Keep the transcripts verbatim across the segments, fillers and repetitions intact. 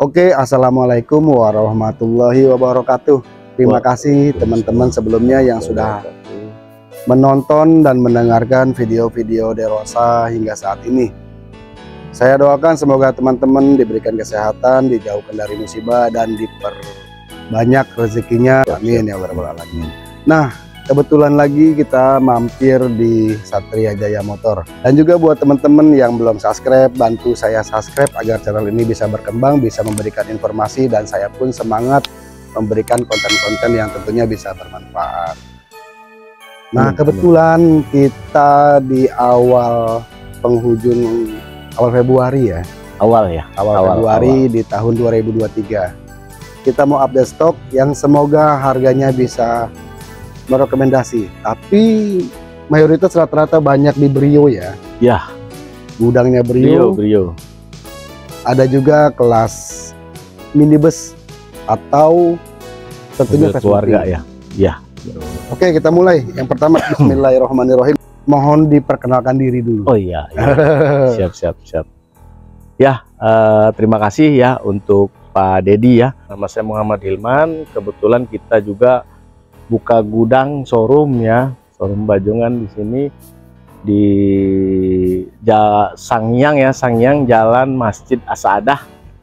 Oke, assalamualaikum warahmatullahi wabarakatuh. Terima kasih teman-teman sebelumnya yang sudah menonton dan mendengarkan video-video Derosa hingga saat ini. Saya doakan semoga teman-teman diberikan kesehatan, dijauhkan dari musibah, dan diperbanyak rezekinya. Amin ya rabbal alamin. Nah, kebetulan lagi kita mampir di Satria Jaya Motor. Dan juga buat teman-teman yang belum subscribe, bantu saya subscribe agar channel ini bisa berkembang, bisa memberikan informasi, dan saya pun semangat memberikan konten-konten yang tentunya bisa bermanfaat. Nah, kebetulan kita di awal penghujung awal Februari ya. Awal ya. Awal, awal Februari awal. Di tahun dua ribu dua puluh tiga. Kita mau update stok yang semoga harganya bisa merekomendasi. Tapi mayoritas rata-rata banyak di Brio ya. Ya. Gudangnya Brio. Brio, Brio. Ada juga kelas minibus atau tentunya keluarga ya. Ya. Oke, kita mulai. Yang pertama, bismillahirrahmanirrahim. Mohon diperkenalkan diri dulu. Oh iya, iya. siap siap siap. Ya, uh, terima kasih ya untuk Pak Dedi ya. Nama saya Muhammad Hilman. Kebetulan kita juga buka gudang showroom ya, showroom bajongan di sini di ja Sangyang ya, Sangyang Jalan Masjid Asadah,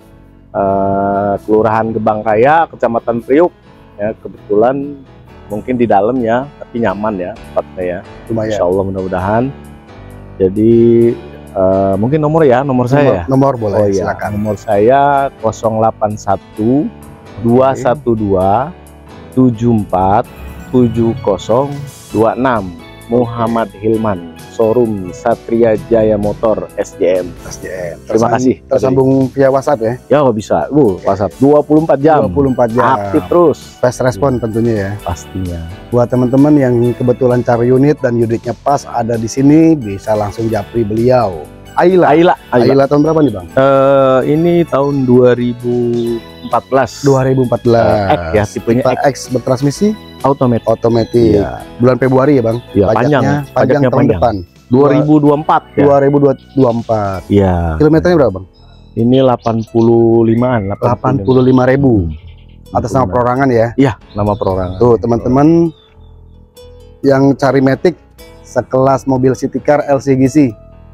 uh, Kelurahan Gebangkaya, Kecamatan Priuk. Ya, kebetulan mungkin di dalam ya, tapi nyaman ya tempatnya ya. Insya Allah mudah-mudahan. Jadi uh, mungkin nomor ya, nomor, nomor saya. Nomor boleh, oh, ya. Silakan. Nomor saya nol delapan satu dua satu dua tujuh empat tujuh nol dua enam. Muhammad Hilman, showroom Satria Jaya Motor S J M. S J M. Terima kasih. Tersambung via WhatsApp ya? Ya bisa. Uh, WhatsApp dua puluh empat jam. dua puluh empat jam. Aktif terus. Fast respon tentunya ya. Pastinya. Buat teman-teman yang kebetulan cari unit dan unitnya pas ada di sini, bisa langsung japri beliau. Ayla. Ayla. Ayla. Ayla tahun berapa nih, Bang? Uh, ini tahun dua ribu empat belas. dua ribu empat belas. X ya, tipenya Tipe X. X bertransmisi otomatis. Otomatis. Ya. Bulan Februari ya, Bang? Ya, panjang. Panjang Pajaknya tahun panjang. depan. dua ribu dua puluh empat ya. dua ribu dua puluh empat. Iya. Kilometernya berapa, Bang? Ini delapan puluh limaan, delapan puluh lima ribu. Atas nama perorangan ya? Iya, nama perorangan. Tuh, teman-teman yang cari Matic sekelas mobil city car L C G C.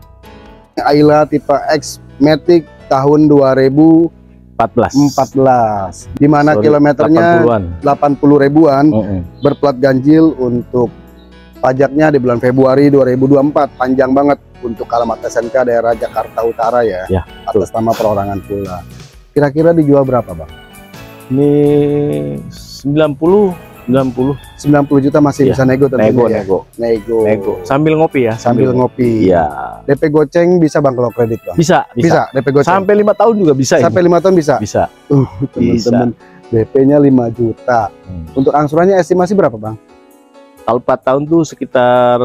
Ayla tipe X Matic tahun dua ribu empat belas. Di mana kilometernya delapan puluh ribuan, uh -uh. berplat ganjil. Untuk pajaknya di bulan Februari dua ribu dua puluh empat, panjang banget untuk alamat S N K daerah Jakarta Utara ya, ya atas nama perorangan pula. Kira-kira dijual berapa, Bang? Ini sembilan puluh sembilan puluh juta masih ya, bisa nego tentunya nego, ya? nego nego nego sambil ngopi ya, sambil, sambil ngopi ya. D P goceng bisa, Bang, kalau kredit, Bang? Bisa, bisa, bisa D P goceng sampai lima tahun juga bisa. Sampai lima tahun bisa? Bisa. Uh, teman-teman, D P-nya lima juta. Hmm. Untuk angsurannya estimasi berapa, Bang? Kalau empat tahun tuh sekitar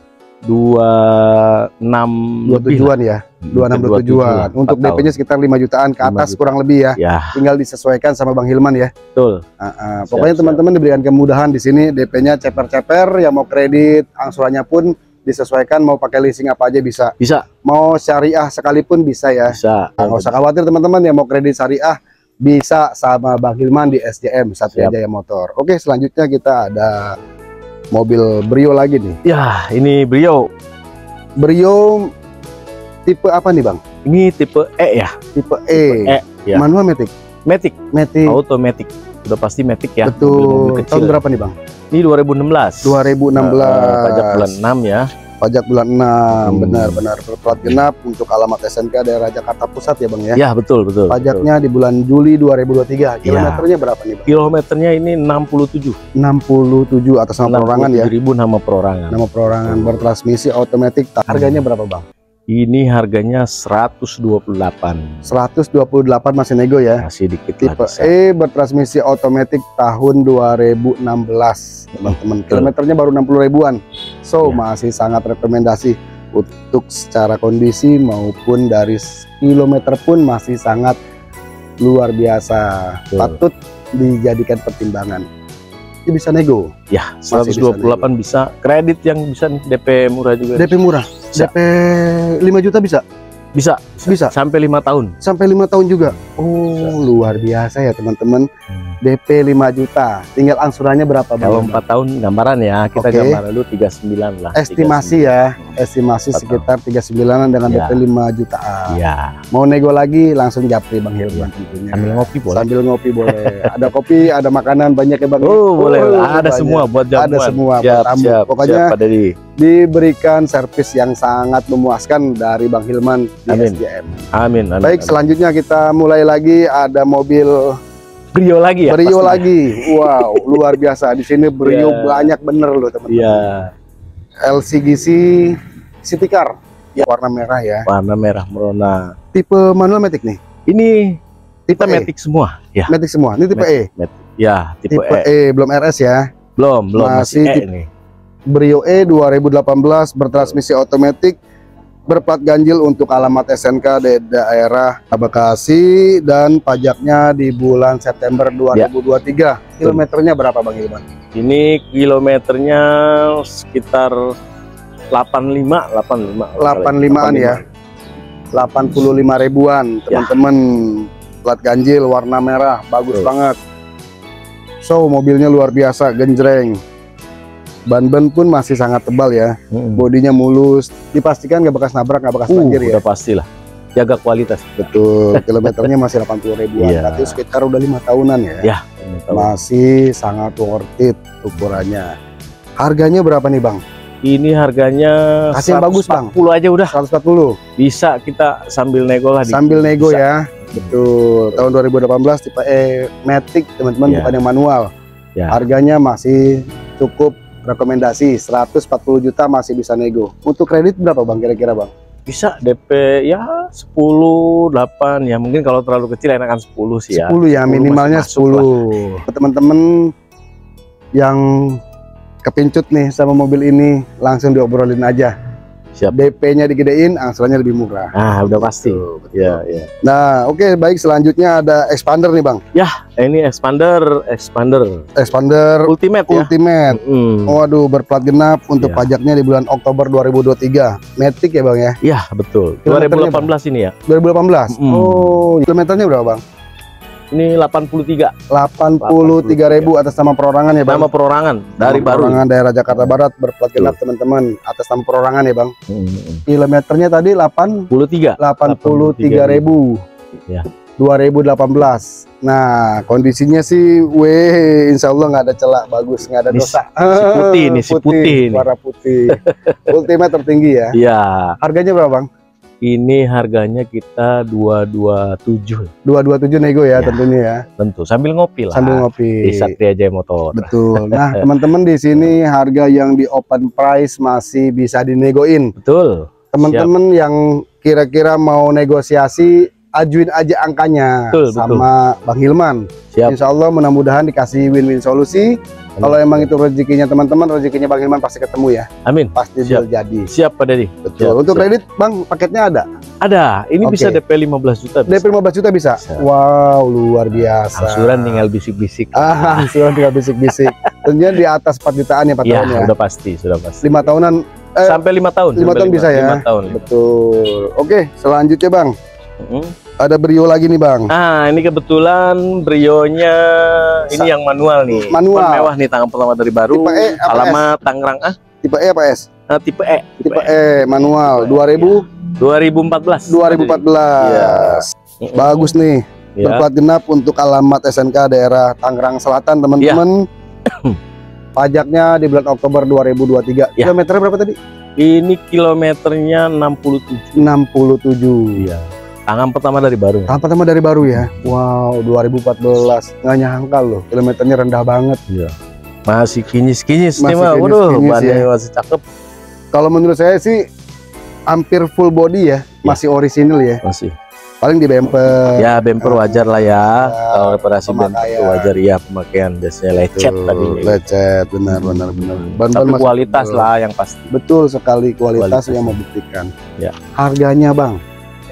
dua puluh enam dua tujuan ya, dua puluh enam dua tujuan. Untuk D P-nya sekitar lima jutaan ke atas kurang lebih ya. Ya. Tinggal disesuaikan sama Bang Hilman ya. Betul. Uh, uh, pokoknya teman-teman diberikan kemudahan di sini. D P-nya ceper-ceper, yang mau kredit, angsurannya pun disesuaikan. Mau pakai leasing apa aja bisa. Bisa. Mau syariah sekalipun bisa ya. Bisa. Nggak usah khawatir teman-teman, yang mau kredit syariah bisa sama Bang Hilman di S J M Satria Jaya Motor. Oke, selanjutnya kita ada mobil Brio lagi nih. Ya, ini Brio. Brio tipe apa nih, Bang? Ini tipe E ya. Tipe E. Tipe E ya. Manual Matic? Matic. Matic. Automatic. Udah pasti Matic ya. Betul. Mobil -mobil tahun berapa nih, Bang? Ini dua ribu enam belas. dua ribu enam belas. Uh, pajak bulan enam ya. Pajak bulan enam, benar-benar hmm. berplat genap untuk alamat S N K daerah Jakarta Pusat ya, Bang ya? Ya, betul, betul. Pajaknya betul. Di bulan Juli dua ribu dua puluh tiga. Kilometernya ya. Berapa nih, Bang? Kilometernya ini enam puluh tujuh. enam puluh tujuh atas nama perorangan ya? enam puluh tujuh ribu nama perorangan. Nama perorangan, hmm. bertransmisi otomatis. Harganya berapa, Bang? Ini harganya seratus dua puluh delapan. seratus dua puluh delapan masih nego ya? Masih dikit. Tipe E bertransmisi otomatis tahun dua ribu enam belas, teman-teman. Kilometernya baru enam puluh ribuan. So, ya. Masih sangat rekomendasi untuk secara kondisi maupun dari kilometer pun masih sangat luar biasa. Betul. Patut dijadikan pertimbangan. Ini bisa nego. Ya, seratus dua puluh delapan bisa, bisa. Kredit yang bisa D P murah juga. D P murah. Bisa. D P lima juta bisa? Bisa. Bisa sampai lima tahun. Sampai lima tahun juga. Oh, luar biasa ya teman-teman. Hmm. D P lima juta. Tinggal angsurannya berapa Bang? Kalau empat tahun gambaran ya, kita Oke. gambaran dulu tiga puluh sembilan lah. Estimasi ya, estimasi Empat sekitar tiga puluh sembilan dengan Ya. D P lima jutaan. Iya. Mau nego lagi langsung japri Bang Hilman tentunya. Sambil ngopi boleh. Sambil ngopi boleh. Ada kopi, ada makanan banyak ya Bang. Oh, boleh. Oh, Ada banyak. semua buat jamuan. Ada semua buat Siap, tamu. siap, Pokoknya siap, Pak Dedi. diberikan servis yang sangat memuaskan dari Bang Hilman di Amin. S J M. Amin, amin. Baik, amin. selanjutnya kita mulai lagi, ada mobil Brio lagi ya. Brio pastinya? lagi. Wow, luar biasa. Di sini Brio Iya. banyak bener loh teman-teman. Iya. L C G C City Car. Warna merah ya. Warna merah merona. Tipe manual matic nih. Ini kita E. matic semua. Ya. Matic semua. Ini tipe E. Matic. Ya, tipe, Tipe E. E, belum R S ya. Belum, belum Masih masih, E tipe- ini. Brio E dua ribu delapan belas bertransmisi otomatis, berplat ganjil untuk alamat S N K di daerah Bekasi, dan pajaknya di bulan September dua ribu dua puluh tiga. Kilometernya berapa Bang Hilman? Ini kilometernya sekitar delapan puluh lima, delapan puluh lima. delapan puluh limaan ya. delapan puluh lima ribuan teman-teman. Plat ganjil warna merah, bagus Tuh. banget. So, mobilnya luar biasa, genjreng. Ban-ban pun masih sangat tebal ya. Hmm. Bodinya mulus, dipastikan nggak bekas nabrak, nggak bekas Uh, banjir ya. udah pastilah. Jaga kualitas. Betul, kilometernya masih delapan puluh ribuan. Iya. Berarti sekitar udah lima tahunan ya. Ya. Masih sangat worth it ukurannya. Harganya berapa nih Bang? Ini harganya Kasih yang bagus, Bang. seratus empat puluh aja udah. seratus empat puluh. Bisa kita sambil nego lah. di- Sambil nego bisa. ya. Betul. Tahun dua ribu delapan belas tipe E Matic teman-teman, Iya. bukan yang manual. Ya. Harganya masih cukup rekomendasi, seratus empat puluh juta masih bisa nego. Untuk kredit berapa Bang kira-kira Bang? Bisa D P ya sepuluh, delapan ya. Mungkin kalau terlalu kecil enakan sepuluh sih ya. sepuluh ya, sepuluh minimalnya masih masuk lah. sepuluh. Teman-teman yang kepincut nih sama mobil ini, langsung diobrolin aja. Siap. D P-nya digedein, angsurannya lebih murah. Ah, udah pasti. Betul, betul. Ya, ya. Nah, oke, baik, selanjutnya ada expander nih Bang. Ini expander, expander Expander ultimate ya. Ultimate. Hmm. Waduh, berplat genap untuk Iya. pajaknya di bulan Oktober dua ribu dua puluh tiga. Matic ya Bang ya? Ya, betul. Kilometernya dua ribu delapan belas ini ya. dua ribu delapan belas. Mm. Oh, kilometernya berapa Bang? Ini delapan puluh tiga. delapan puluh tiga ribu atas nama perorangan ya Bang? Nama perorangan dari Nama baru. perorangan daerah Jakarta Barat, berplat genap teman-teman, atas nama perorangan ya Bang. Hmm. Kilometernya tadi delapan puluh tiga. puluh tiga ribu. Ya. dua ribu delapan belas. Nah, kondisinya sih weh, insya Allah nggak ada celah, bagus, nggak ada Ini dosa. si putih nih, si putih nih. warna putih. Ultimate tertinggi ya. Iya. Harganya berapa Bang? Ini harganya kita dua dua tujuh dua dua tujuh nego ya, Ya. tentunya ya. tentu sambil ngopi lah. Sambil ngopi. Di Satria Jaya Motor. Betul. Nah, teman-teman di sini harga yang di open price masih bisa dinegoin. Betul. Teman-teman yang kira-kira mau negosiasi, ajuin aja angkanya Betul, sama Bang Hilman. Siap. Insya Allah mudah-mudahan dikasih win-win solusi. Kalau emang itu rezekinya teman-teman, rezekinya Bang Hilman pasti ketemu ya. Amin. Pasti Siap. deal jadi. Siap Pak Dedi. Betul. Siap, Untuk siap. kredit Bang, paketnya ada. Ada. Ini Oke. bisa D P lima belas juta. D P lima belas juta bisa. Bisa. Wow, luar biasa. Angsuran tinggal bisik-bisik. Ah, angsuran tinggal bisik-bisik. Tentunya di atas empat jutaan ya Pak Iya, tahun ya. udah pasti, sudah pasti. lima tahunan. Eh, Sampai lima tahun. lima sampai tahun bisa ya? lima tahun. Betul. Oke, selanjutnya Bang. Hmm. Ada Brio lagi nih Bang. Nah, ini kebetulan Brio-nya ini Sa- yang manual nih. Manual. Tipe mewah nih, tangan pertama dari baru. Tipe E apa Alamat Tangerang ah. Tipe E apa S? Nah, tipe E. Tipe E manual dua ribu dua ribu empat belas. dua ribu empat belas. Iya. Bagus nih. Ya. Berplat genap untuk alamat S N K daerah Tangerang Selatan teman-teman. Pajaknya di bulan Oktober dua ribu dua puluh tiga. Ya. Kilometernya berapa tadi? Ini kilometernya enam puluh tujuh. enam puluh tujuh. Iya. Tangan pertama dari baru. Tahap pertama dari baru ya. Wow, dua ribu empat belas. Nggak nyangka loh, kilometernya rendah banget. Iya. Masih kinyis-kinyis nih Masih mah. Waduh, kinyis-kinyis badannya ya. masih cakep. Kalau menurut saya sih hampir full body ya, masih orisinil ya. Masih. Paling di bumper. Ya, bumper wajar lah ya. Kalau reparasi bumper pemakaian. itu wajar ya, pemakaian biasanya lecet Betul, tadi. lecet, benar benar benar. Ban-ban Tapi masih kualitas tebal. lah yang pasti. Betul sekali, kualitas, Kualitas. yang membuktikan. Ya. Harganya Bang,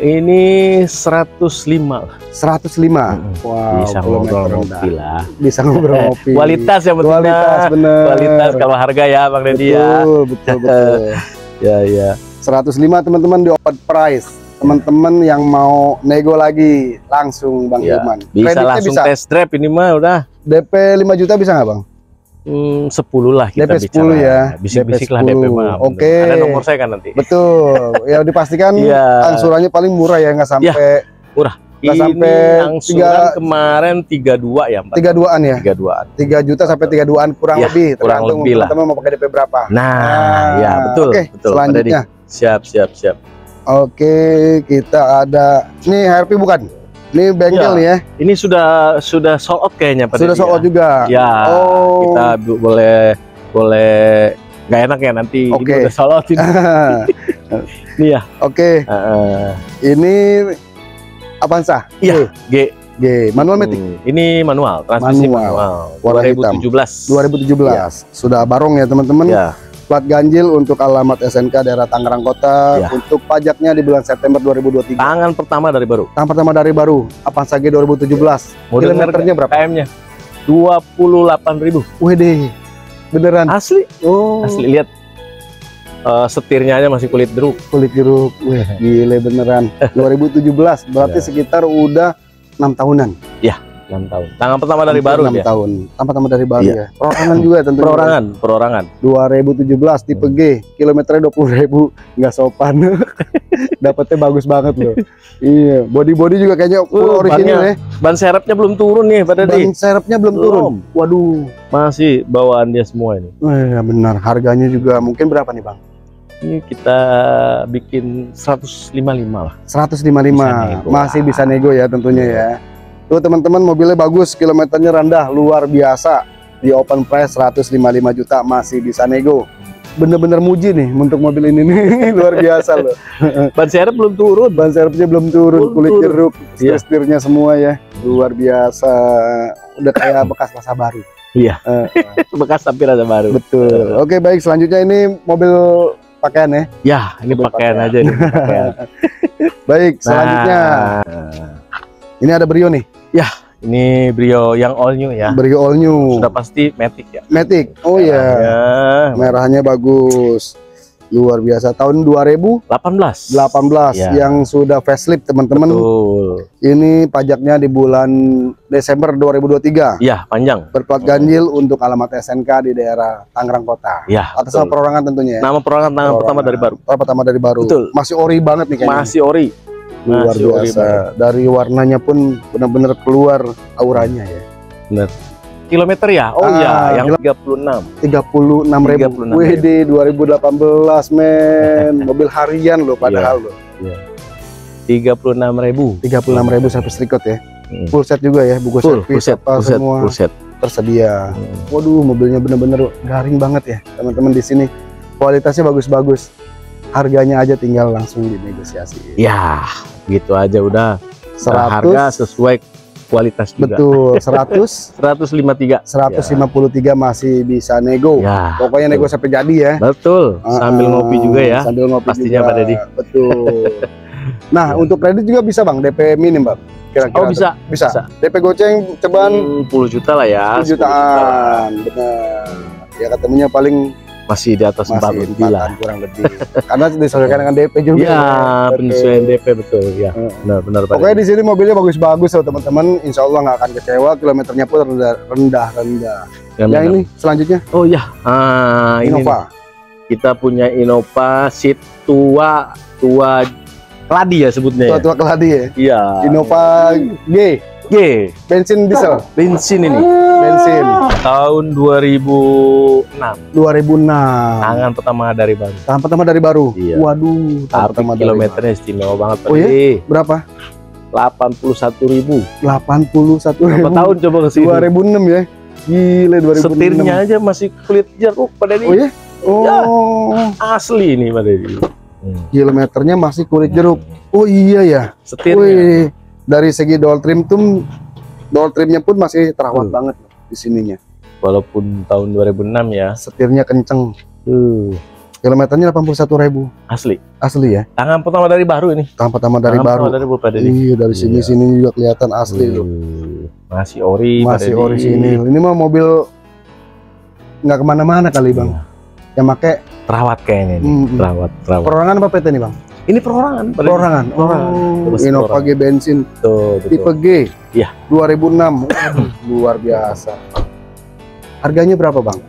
Ini seratus lima lah. seratus lima. Mm-mm. Wow, Bisa kilometer ngobrol rendah. ngopi lah. Bisa ngobrol ngopi. Kualitas yang penting. Kualitas bener. Kualitas kalau harga ya Bang Deddy ya. Betul, betul, betul. Ya, ya. seratus lima teman-teman di open price. teman-teman yang mau nego lagi langsung Bang Ya, Hilman. bisa Kreditnya langsung bisa. test drive ini mah udah. D P lima juta bisa nggak Bang? Hmm, sepuluh lah kita D P sepuluh bicara. ya. Bisik-bisik lah D P mah. Oke. Ada nomor saya kan nanti. Betul. Ya dipastikan Iya. angsurannya paling murah ya, nggak sampai Murah. nggak Ini sampai angsuran tiga- kemarin tiga puluh dua ya, Pak. tiga duaan ya. tiga puluh duaan. tiga juta sampai tiga duaan kurang Ya, lebih. kurang Tergantung lebih lah. teman-teman mau pakai D P berapa. Nah, ya betul, Oke, betul. Pak selanjutnya. Dedi. Siap, siap, siap. Oke, kita ada nih H R P bukan? Ini bengkel Ya. nih ya. Ini sudah sudah sold out kayaknya Pak Sudah Dedi, sold out ya. juga. Ya, Oh. kita bu- boleh boleh nggak enak ya nanti Oke. ini udah sold out ini. Ini ya. Oke, Uh, ini Avanza. Iya, G. G, manual matic Hmm, ini manual, transmisi Manual. manual. Warna dua ribu tujuh belas. dua ribu tujuh belas. Sudah barong ya teman-teman. Ya, Plat ganjil untuk alamat S N K daerah Tangerang Kota. Ya. Untuk pajaknya di bulan September dua ribu dua puluh tiga. tangan pertama dari baru. Tahun pertama dari baru Avanza G dua ribu tujuh belas. Mau dengar Kilometernya berapa? K M-nya? dua puluh delapan ribu. Wede, beneran. Asli, Oh, asli lihat. Eh, setirnya aja masih kulit jeruk. kulit jeruk. Wih, gile beneran. dua ribu tujuh belas berarti Ya. sekitar udah enam tahunan. enam tahun. Tangan pertama dari Hampir baru enam dia. tahun. Tahun pertama dari baru Iya. ya. Perorangan juga tentunya. Perorangan, perorangan. dua ribu tujuh belas tipe G, kilometernya dua puluh ribu, nggak sopan. Dapatnya bagus banget loh. Iya, body-body juga kayaknya full Uh, original bannya. ya. Ban serepnya belum turun nih pada Ban di. serepnya belum turun. Waduh. Masih bawaan dia semua ini. Eh, ya benar, harganya juga mungkin berapa nih Bang? Ini kita bikin seratus lima puluh lima lah. seratus lima puluh lima. Bisa nego. Masih bisa nego ya tentunya ya. Tuh teman-teman, mobilnya bagus, kilometernya rendah, luar biasa. Di open price seratus lima puluh lima juta masih bisa nego. Bener-bener muji nih untuk mobil ini nih. Luar biasa loh. Ban serep belum turun. Ban serepnya belum turun, Belum kulit turun. jeruk, Iya. setirnya semua ya. Luar biasa. Udah kayak bekas masa baru. Iya. Eh, Bekas tapi rasa baru. betul. Oke, baik, selanjutnya ini mobil pakaian ya. Ya, ini Mobil pakaian pakaian. aja nih. Pakaian. Baik, selanjutnya Nah, ini ada Brio nih. ini Brio yang all new ya. Brio all new. Sudah pasti Matic ya. Matic. Oh ya. Ya. Merahnya bagus. Luar biasa. Tahun dua ribu delapan belas. delapan belas Ya. yang sudah facelift teman-teman. Betul. Ini pajaknya di bulan Desember dua ribu dua puluh tiga. Iya, panjang. Berplat ganjil untuk alamat S N K di daerah Tangerang Kota. Ya, Atas nama betul. perorangan tentunya ya. Nama perorangan tangan pertama dari baru. Tangan pertama dari baru. Betul. Masih ori banget nih kayaknya. Masih ori. Luar masih ori biasa. banget. Dari warnanya pun benar-benar keluar auranya ya. Kilometer ya? Oh Ah, iya, yang tiga puluh enam. tiga puluh enam ribu. tiga puluh enam W D dua ribu delapan belas men. Mobil harian loh padahal loh. tiga puluh enam ribu. tiga puluh enam ribu service record ya. Hmm. Full set juga ya, buku Full, full servis set, apa full set, semua full set. tersedia. Hmm. Waduh, mobilnya bener-bener garing banget ya teman-teman di sini. Kualitasnya bagus-bagus. Harganya aja tinggal langsung dinegosiasi. Ya, gitu aja udah. Harga seratus sesuai kualitas juga. betul, seratus seratus lima puluh tiga. seratus lima puluh tiga masih bisa nego. Ya, Pokoknya nego sampai jadi ya. betul. Sambil Ah, ngopi juga ya. Sambil ngopi Pastinya juga. Pak Dedi. Betul. Nah, untuk kredit juga bisa Bang, D P minim Bang. Kira-kira Oh bisa, bisa. bisa. D P goceng cobaan Hmm, sepuluh juta lah ya. sepuluh jutaan. Benar. Ya ketemunya paling Masih di atas empat masih lebih lah. empatan kurang lebih. Karena disesuaikan dengan D P juga. Iya, Betul. penyesuaian D P betul ya. Hmm. Benar, benar Pak. Pokoknya di sini mobilnya bagus-bagus loh teman-teman. Insya Allah nggak akan kecewa. Kilometernya pun rendah rendah. rendah. Yang Yang mana? ini selanjutnya Oh ya, ah, ini Innova. nih. Kita punya Innova seat tua tua keladi ya sebutnya. Ya? Tua-tua keladi ya. Iya. Innova G, G, bensin diesel, bensin ini. bensin Tahun dua ribu enam. dua ribu enam. Tangan pertama dari baru. Tahun pertama dari baru. Iya. Waduh, tahun Tapi pertama dari kilometernya istimewa banget Pak. Oh ya? Dedi. baru. Berapa? delapan puluh satu ribu. delapan puluh satu Berapa tahun coba ke sini? dua ribu enam ya. Gile dua ribu enam. Setirnya aja masih kulit jeruk Pak Dedi. Oh ya? Oh, Asli ini Pak Dedi. Hmm. kilometernya masih kulit jeruk. Oh iya ya. Setirnya. Wih, dari segi door trim tuh door trimnya pun masih terawat Hmm. banget di sininya. Walaupun tahun dua ribu enam ya. Setirnya kenceng. Uh, Kilometernya delapan puluh satu ribu. asli. Asli ya. Tangan pertama dari baru ini. Tahun pertama dari Tangan baru. pertama dari baru Pak Dedi. Iya, dari Iya. sini sini juga kelihatan asli loh. Uh, Masih ori Pak Masih Dedi. orisinil. Ini mah mobil nggak kemana-mana kali Bang. Iya. Yang make Terawat kayaknya ini. mm, Terawat, terawat. perorangan apa P T nih Bang? Ini perorangan. Pak Deddy. Perorangan. Perorangan. Oh, Terus Innova perorangan. G bensin Betul, betul. tipe G. Iya. dua ribu enam. Waduh, luar biasa. Harganya berapa, Bang?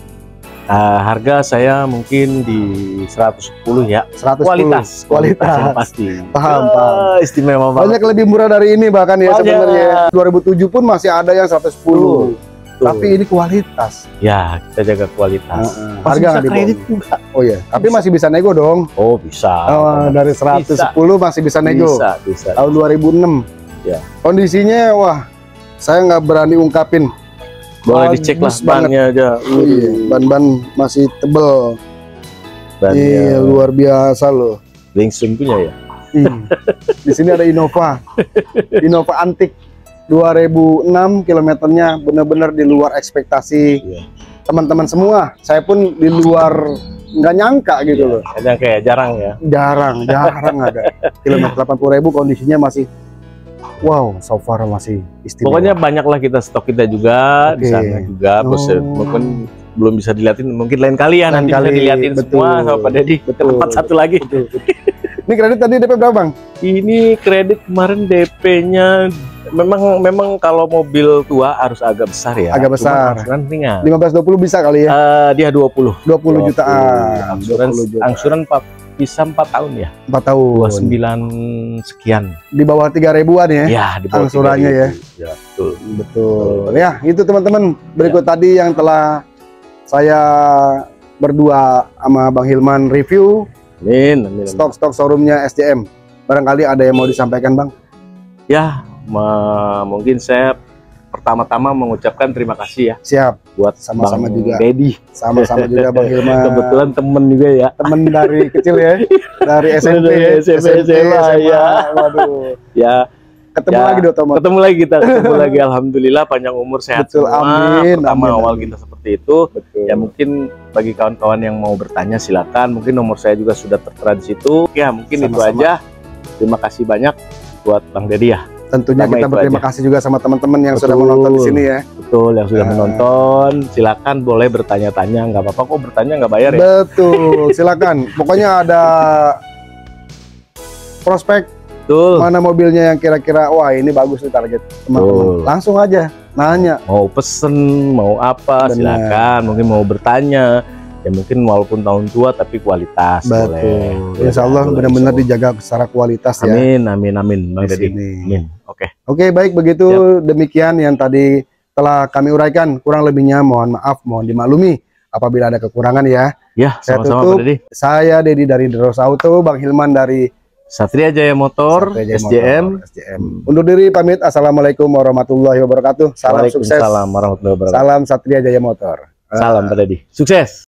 Uh, harga saya mungkin di seratus sepuluh ya. seratus sepuluh. Kualitas, Kualitas. yang pasti. Paham, Ah, paham. Istimewa banget. Banyak lebih murah dari ini bahkan ya Banyak. sebenarnya. dua ribu tujuh pun masih ada yang seratus sepuluh. Tuh. Tapi ini kualitas. Ya, kita jaga kualitas. Uh-uh. Masih Harga bisa nggak dibohong. kredit juga. Oh iya, tapi masih bisa nego dong. Oh, bisa. Oh, dari seratus sepuluh masih bisa nego. Bisa, bisa. Tahun dua ribu enam. Ya. Kondisinya wah, saya nggak berani ungkapin. Boleh Bagus dicek lah banget. bannya aja. Oh, iya, ban-ban masih tebel. Bannya Iya, luar biasa loh. Langsung punya ya. Hmm. Di sini ada Innova. Innova antik dua ribu enam, kilometernya benar-benar di luar ekspektasi Iya. teman-teman semua. Saya pun di luar nggak nyangka gitu Iya. loh. Kadang kayak jarang ya. Jarang, jarang ada. Kilometer delapan puluh ribu kondisinya masih wow, so far masih istimewa. Pokoknya banyaklah kita stok kita juga di Oke. sana juga. Bos, Oh. mungkin belum bisa dilihatin, mungkin lain kali ya, Lain nanti bisa kali, dilihatin betul. semua sama Pak Deddy. Ke Betul. tempat satu lagi. Betul, betul. Ini kredit tadi D P berapa, Bang? Ini kredit kemarin D P-nya memang memang kalau mobil tua harus agak besar ya. Agak besar. Cuma angsuran ringan. lima belas dua puluh bisa kali ya? Eh, dia dua puluh. dua puluh jutaan. Angsuran dua puluh juta. angsuran empat, bisa empat tahun ya. empat tahun. dua puluh sembilan sekian. Di bawah tiga ribuan ya? Ya, di bawah Angsurannya tiga ribu. ya? Ya, betul. Betul. Ya, itu teman-teman. Berikut tadi yang telah saya berdua sama Bang Hilman review Amin, amin, amin. stok-stok showroomnya S J M. Barangkali ada yang mau disampaikan, Bang? Ya, me- mungkin saya pertama-tama mengucapkan terima kasih ya Siap. buat Sama-sama Bang juga. Deddy. Sama-sama juga Bang Hilman. Kebetulan temen juga ya. Temen dari kecil ya, dari S M P, Dari S M P, S M A, ya. Waduh, Ya, ketemu Ya, lagi di Otomotif. ketemu lagi kita, ketemu lagi. Alhamdulillah panjang umur sehat Betul, semua. amin, Pertama amin, awal amin. kita seperti itu. Betul. Ya mungkin bagi kawan-kawan yang mau bertanya silakan. Mungkin nomor saya juga sudah tertera di situ. Ya mungkin itu Sama-sama. aja. Terima kasih banyak buat Bang Deddy ya. Tentunya Sama kita itu berterima aja. kasih juga sama teman-teman yang sudah Betul. menonton di sini ya. Betul, yang sudah Nah. menonton. Silakan boleh bertanya-tanya. Nggak apa-apa kok bertanya, nggak bayar ya. Betul, silakan. Pokoknya ada prospek Betul. mana mobilnya yang kira-kira wah ini bagus nih target teman-teman. Betul. Langsung aja nanya. Mau pesen, mau apa, Benar. silakan. Mungkin mau bertanya. Ya mungkin walaupun tahun tua tapi kualitas boleh. Betul. Insya Allah Boleh, benar-benar insya Allah. dijaga secara kualitas ya. Amin, amin, amin. Bang Di Deddy. sini. Amin. Oke. Oke, baik begitu demikian yang tadi telah kami uraikan. Kurang lebihnya mohon maaf, mohon dimaklumi apabila ada kekurangan ya. Ya, Saya sama-sama tutup. Pak Deddy. Saya Deddy dari Deros Auto, Bang Hilman dari Satria Jaya Motor, Satria Jaya S J M. Motor, S J M. Undur diri pamit. Assalamualaikum warahmatullahi wabarakatuh. Salam sukses. Waalaikumsalam warahmatullahi wabarakatuh. Salam Satria Jaya Motor. Salam Pak Deddy. Sukses.